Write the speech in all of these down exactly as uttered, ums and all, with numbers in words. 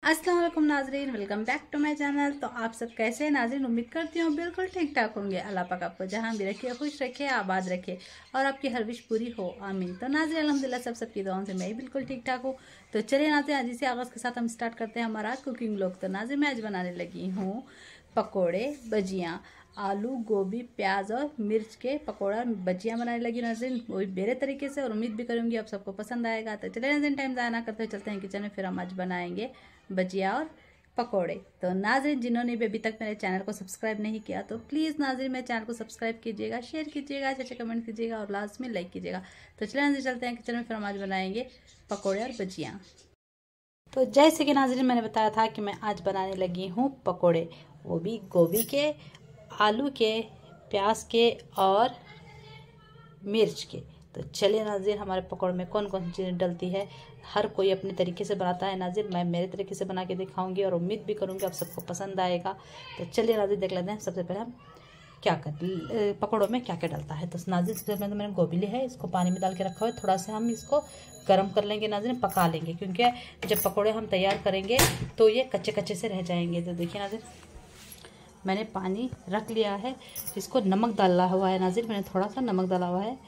अस्सलाम वालेकुम नाजरीन, welcome back to my channel. तो आप सब कैसे हैं नाजरीन? उम्मीद करती हूँ बिल्कुल ठीक ठाक होंगे। अल्लाह पाक आपको जहाँ भी रखे, खुश रखे, आबाद रखे और आपकी हर विश पूरी हो, आमीन। तो नाजरीन अल्हम्दुलिल्लाह सब सबकी दुआओं से मैं भी बिल्कुल ठीक ठाक हूँ। तो चलिए नाजरीन आज इसी आगाज़ के साथ हम स्टार्ट करते हैं हमारा कुकिंग व्लॉग। तो नाजरीन मैं आज बनाने लगी हूँ पकोड़े भजियाँ, आलू गोभी प्याज और मिर्च के पकोड़ा भजियाँ बनाने लगी नाज़रीन, वही मेरे तरीके से, और उम्मीद भी करूँगी आप सबको पसंद आएगा। तो चले नाज़रीन टाइम ज़ाया ना करते हुए चलते हैं किचन में, फिर हम आज बनाएंगे भजिया और पकोड़े। तो नाज़रीन जिन्होंने भी अभी तक मेरे चैनल को सब्सक्राइब नहीं किया तो प्लीज़ नाज़रीन मेरे चैनल को सब्सक्राइब कीजिएगा, शेयर कीजिएगा, अच्छे अच्छे कमेंट कीजिएगा और लास्ट में लाइक कीजिएगा। तो चले नाज़रीन चलते हैं किचन में, फिर हम आज बनाएंगे पकोड़े और भजियाँ। तो जैसे कि नाज़रीन मैंने बताया था कि मैं आज बनाने लगी हूँ पकोड़े, वो भी गोभी के, आलू के, प्याज के और मिर्च के। तो चलिए नाज़रीन हमारे पकौड़े में कौन कौन सी चीज़ें डलती है, हर कोई अपने तरीके से बनाता है नाज़रीन, मैं मेरे तरीके से बना के दिखाऊंगी और उम्मीद भी करूंगी आप सबको पसंद आएगा। तो चलिए नाज़रीन देख लेते हैं सबसे पहले हम क्या कर पकौड़ों में क्या क्या डलता है। तो नाज़रीन सबसे पहले तो मैंने गोभी ली है, इसको पानी में डाल के रखा हुआ है, थोड़ा सा हम इसको गर्म कर लेंगे नाज़रीन, पका लेंगे, क्योंकि जब पकौड़े हम तैयार करेंगे तो ये कच्चे कच्चे से रह जाएंगे। तो देखिए नाज़रीन मैंने पानी रख लिया है, इसको नमक डाला हुआ है नाज़रीन, मैंने थोड़ा सा नमक डाला हुआ है।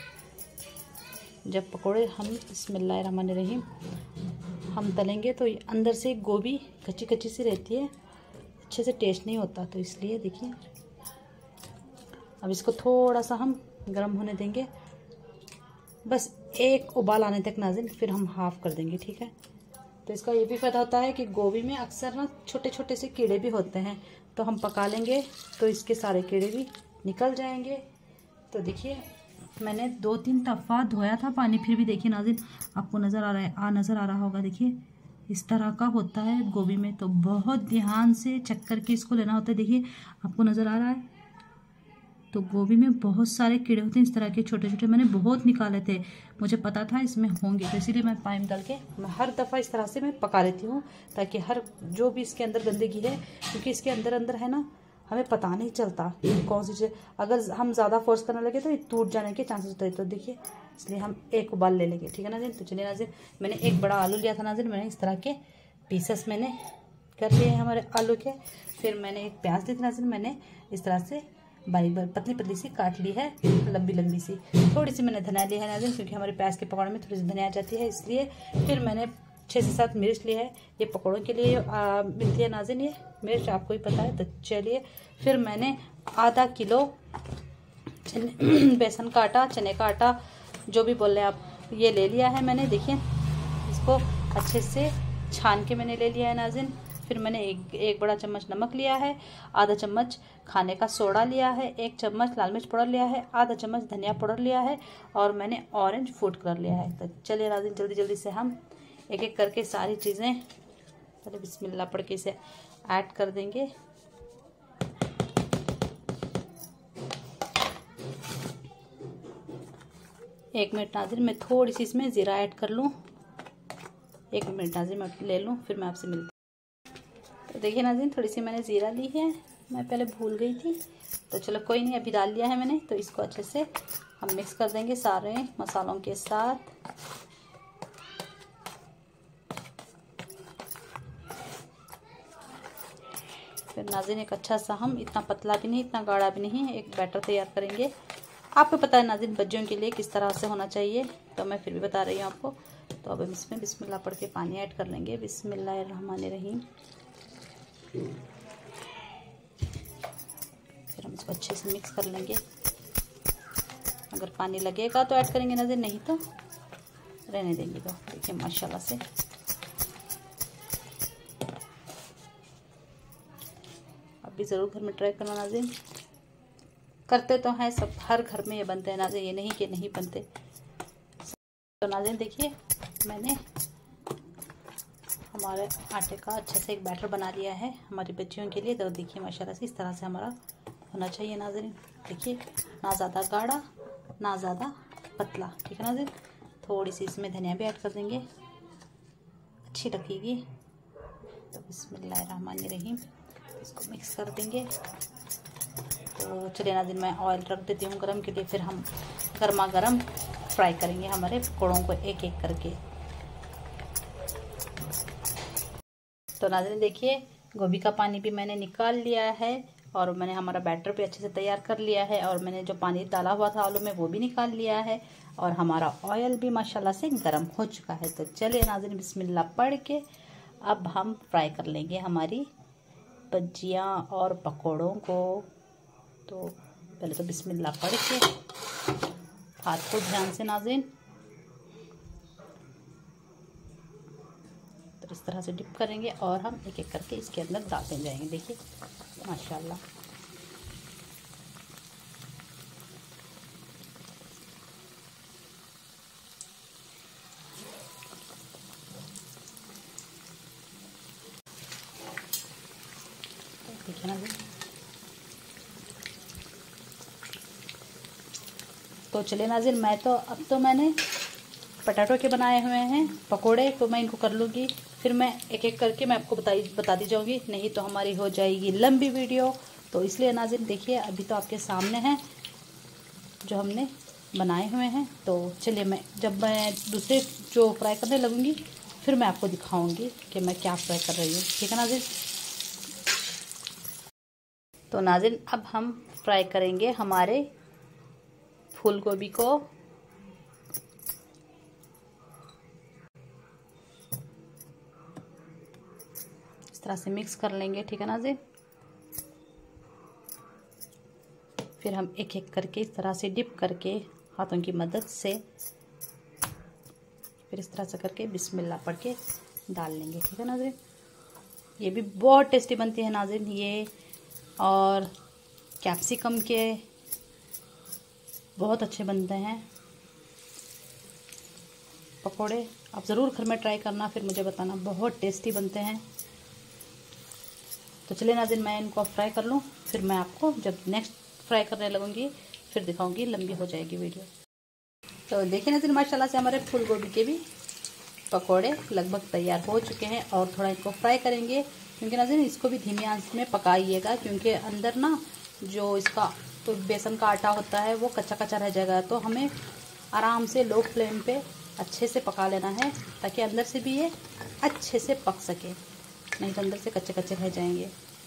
जब पकोड़े हम बिस्मिल्लाहिर्रहमानिर्रहीम हम तलेंगे तो अंदर से गोभी कच्ची कच्ची सी रहती है, अच्छे से टेस्ट नहीं होता, तो इसलिए देखिए अब इसको थोड़ा सा हम गर्म होने देंगे, बस एक उबाल आने तक नाज़रीन, फिर हम हाफ़ कर देंगे, ठीक है। तो इसका ये भी फ़ायदा होता है कि गोभी में अक्सर ना छोटे छोटे से कीड़े भी होते हैं, तो हम पका लेंगे तो इसके सारे कीड़े भी निकल जाएंगे। तो देखिए मैंने दो तीन दफ़ा धोया था पानी, फिर भी देखिए नाज़रीन आपको नज़र आ रहा है, आ नज़र आ रहा होगा, देखिए इस तरह का होता है गोभी में, तो बहुत ध्यान से चेक करके इसको लेना होता है। देखिए आपको नज़र आ रहा है, तो गोभी में बहुत सारे कीड़े होते हैं इस तरह के छोटे छोटे, मैंने बहुत निकाले थे, मुझे पता था इसमें होंगे, तो इसीलिए मैं पानी डाल के मैं हर दफ़ा इस तरह से मैं पका लेती हूँ, ताकि हर जो भी इसके अंदर गंदगी है, क्योंकि इसके अंदर अंदर है ना, हमें पता नहीं चलता कौन सी चीज़, अगर हम ज़्यादा फोर्स करने लगे तो ये टूट जाने के चांसेस होते हैं। तो देखिए इसलिए हम एक उबाल ले लेंगे, ठीक है नाज़रीन। तो चलिए नाज़रीन मैंने एक बड़ा आलू लिया था नाज़रीन, मैंने इस तरह के पीसेस मैंने कर लिए हैं हमारे आलू के। फिर मैंने एक प्याज ली थी नाज़रीन, मैंने इस तरह से बारीक बारीक पतली पतली सी काट ली है, लंबी लंबी सी। थोड़ी सी मैंने धनिया ली है नाज़रीन, क्योंकि हमारे प्याज के पकौड़े में थोड़ी सी धनिया आ जाती है, इसलिए। फिर मैंने छः से सात मिर्च ली है, ये पकौड़ों के लिए आ, मिलती है नाज़रीन, ये मिर्च आपको ही पता है। तो चलिए फिर मैंने आधा किलो बेसन का आटा, चने का आटा, जो भी बोल रहे हैं आप, ये ले लिया है मैंने। देखिए इसको अच्छे से छान के मैंने ले लिया है नाज़रीन। फिर मैंने एक एक बड़ा चम्मच नमक लिया है, आधा चम्मच खाने का सोडा लिया है, एक चम्मच लाल मिर्च पाउडर लिया है, आधा चम्मच धनिया पाउडर लिया है और मैंने ऑरेंज फूड कलर लिया है। तो चलिए नाज़रीन जल्दी जल्दी से हम एक एक करके सारी चीज़ें पहले बिस्मिल्लाह पढ़ के इसे ऐड कर देंगे। एक मिनट नाज़रीन मैं थोड़ी सी इसमें ज़ीरा ऐड कर लूँ, एक मिनट नाज़रीन मैं ले लूँ, फिर मैं आपसे मिलती। तो देखिए नाज़रीन थोड़ी सी मैंने ज़ीरा ली है, मैं पहले भूल गई थी, तो चलो कोई नहीं, अभी डाल लिया है मैंने। तो इसको अच्छे से हम मिक्स कर देंगे सारे मसालों के साथ। फिर नाज़रीन एक अच्छा सा, हम इतना पतला भी नहीं इतना गाढ़ा भी नहीं, एक बैटर तैयार करेंगे। आपको पता है नाज़रीन भजियों के लिए किस तरह से होना चाहिए, तो मैं फिर भी बता रही हूँ आपको। तो अब हम इसमें बिस्मिल्लाह पढ़ के पानी ऐड कर लेंगे, बिस्मिल्लाहिर्रहमानिर्रहीम। फिर हम इसको अच्छे से मिक्स कर लेंगे, अगर पानी लगेगा तो ऐड करेंगे नाज़रीन, नहीं तो रहने देंगे। तो देखिए माशाल्लाह से अब भी ज़रूर घर में ट्राई करना नाज़रीन, करते तो हैं सब, हर घर में ये बनते हैं नाज़रीन, ये नहीं कि नहीं बनते। तो नाज़रीन देखिए मैंने हमारे आटे का अच्छे से एक बैटर बना लिया है हमारी बच्चियों के लिए। तो देखिए माशाल्लाह से इस तरह से हमारा होना चाहिए नाज़रीन, देखिए ना ज़्यादा गाढ़ा ना ज़्यादा पतला, ठीक है नाज़रीन। थोड़ी सी इसमें धनिया भी ऐड कर देंगे, अच्छी लगेगी। तो बिस्मिल्लाहिर्रहमानिर्रहीम इसको मिक्स कर देंगे। तो चलिए नाज़रीन मैं ऑयल रख देती हूँ गरम के लिए, फिर हम गर्मा गर्म फ्राई करेंगे हमारे पकौड़ों को एक एक करके। तो नाज़रीन देखिए, गोभी का पानी भी मैंने निकाल लिया है और मैंने हमारा बैटर भी अच्छे से तैयार कर लिया है और मैंने जो पानी डाला हुआ था आलू में वो भी निकाल लिया है और हमारा ऑयल भी माशाल्लाह से गर्म हो चुका है। तो चलिए नाज़रीन बिस्मिल्लाह पढ़ के अब हम फ्राई कर लेंगे हमारी भजियाँ और पकौड़ों को। तो पहले तो बिस्मिल्लाह पढ़ के हाथ को ध्यान से नाज़रीन तो इस तरह से डिप करेंगे और हम एक एक करके इसके अंदर डालते जाएंगे। देखिए माशाल्लाह देखिए ना। तो चलिए नाज़रीन, मैं तो अब तो मैंने पटाटो के बनाए हुए हैं पकोड़े, तो मैं इनको कर लूँगी, फिर मैं एक एक करके मैं आपको बताई बता दी जाऊँगी, नहीं तो हमारी हो जाएगी लंबी वीडियो। तो इसलिए नाज़रीन देखिए, अभी तो आपके सामने हैं जो हमने बनाए हुए हैं। तो चलिए, मैं जब मैं दूसरे जो फ्राई करने लगूँगी फिर मैं आपको दिखाऊँगी कि मैं क्या फ्राई कर रही हूँ। ठीक है नाज़रीन। तो नाज़रीन अब हम फ्राई करेंगे हमारे फूल गोभी को। इस तरह से मिक्स कर लेंगे। ठीक है नाज़रीन। फिर हम एक एक करके इस तरह से डिप करके हाथों की मदद से फिर इस तरह से करके बिस्मिल्लाह पढ़ के डाल लेंगे। ठीक है नाज़रीन। ये भी बहुत टेस्टी बनती है नाज़रीन ये, और कैप्सिकम के बहुत अच्छे बनते हैं पकोड़े। आप ज़रूर घर में ट्राई करना, फिर मुझे बताना, बहुत टेस्टी बनते हैं। तो चलिए नाज़रीन, मैं इनको फ्राई कर लूँ, फिर मैं आपको जब नेक्स्ट फ्राई करने लगूँगी फिर दिखाऊँगी, लंबी हो जाएगी वीडियो। तो देखिए नाज़रीन, माशाल्लाह से हमारे फूल गोभी के भी पकोड़े लगभग तैयार हो चुके हैं और थोड़ा इनको फ्राई करेंगे, क्योंकि नाज़रीन इसको भी धीमी आंच में पकाइएगा, क्योंकि अंदर ना जो इसका तो बेसन का आटा होता है वो कच्चा कच्चा रह जाएगा। तो हमें आराम से लो फ्लेम पे अच्छे से पका लेना है, ताकि अंदर से भी ये अच्छे से पक सके, नहीं तो अंदर से कच्चे कच्चे रह जाएंगे।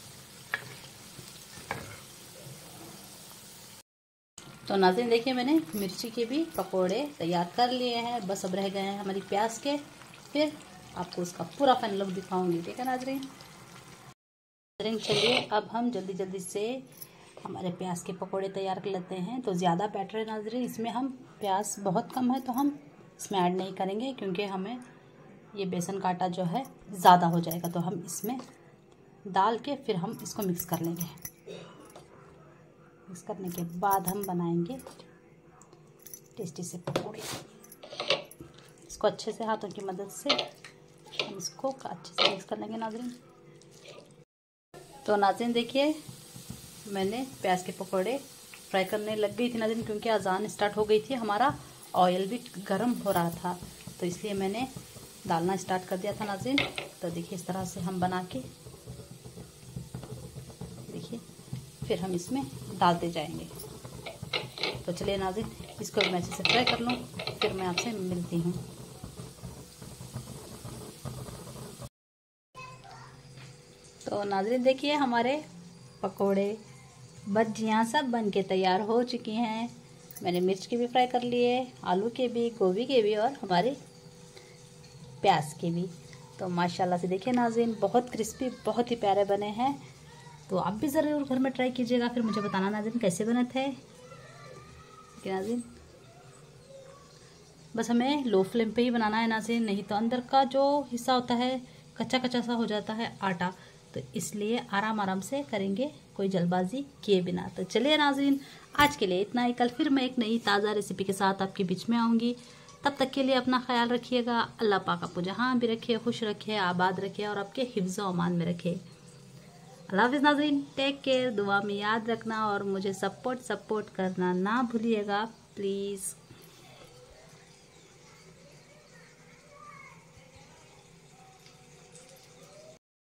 तो नाज़रीन देखिए, मैंने मिर्ची के भी पकोड़े तैयार कर लिए हैं, बस अब रह गए हैं हमारी प्याज के, फिर आपको उसका पूरा फाइनल लुक दिखाऊंगी। ठीक है नाज़रीन। नाज़रीन चलिए अब हम जल्दी जल्दी से हमारे प्याज के पकोड़े तैयार कर लेते हैं। तो ज़्यादा बैटर है नाज़रीन, इसमें हम प्याज बहुत कम है तो हम इसमें ऐड नहीं करेंगे, क्योंकि हमें ये बेसन का आटा जो है ज़्यादा हो जाएगा। तो हम इसमें डाल के फिर हम इसको मिक्स कर लेंगे। मिक्स करने के बाद हम बनाएंगे टेस्टी से पकौड़े। इसको अच्छे से हाथों की मदद से हम इसको अच्छे से मिक्स कर लेंगे नाज़रीन। तो नाज़रीन देखिए, मैंने प्याज के पकौड़े फ्राई करने लग गई थी नाज़रीन, क्योंकि अजान स्टार्ट हो गई थी, हमारा ऑयल भी गर्म हो रहा था, तो इसलिए मैंने डालना स्टार्ट कर दिया था नाज़रीन। तो देखिए इस तरह से हम बना के देखिए फिर हम इसमें डालते जाएंगे। तो चलिए नाज़रीन, इसको मैं अच्छे से फ्राई कर लूँ, फिर मैं आपसे मिलती हूँ। तो नाज़रीन देखिए, हमारे पकोड़े भजियाँ सब बन के तैयार हो चुकी हैं। मैंने मिर्च के भी फ्राई कर लिए, आलू के भी, गोभी के भी और हमारे प्याज के भी। तो माशाल्लाह से देखिए नाज़रीन, बहुत क्रिस्पी, बहुत ही प्यारे बने हैं। तो आप भी ज़रूर घर में ट्राई कीजिएगा, फिर मुझे बताना नाज़रीन कैसे बने थे। ठीक है नाज़रीन, बस हमें लो फ्लेम पे ही बनाना है नाज़रीन, नहीं तो अंदर का जो हिस्सा होता है कच्चा कच्चा सा हो जाता है आटा, तो इसलिए आराम आराम से करेंगे, कोई जल्दबाजी किए बिना। तो चलिए नाज़रीन, आज के लिए इतना ही। कल फिर मैं एक नई ताज़ा रेसिपी के साथ आपके बीच में आऊँगी। तब तक के लिए अपना ख्याल रखिएगा। अल्लाह पाक आपको जहाँ भी रखे खुश रखे, आबाद रखे और आपके हिफ्ज़ व अमान में रखे। अल्लाह हाफ़िज़ नाज़रीन, टेक केयर। दुआ में याद रखना और मुझे सपोर्ट सपोर्ट करना ना भूलिएगा प्लीज़।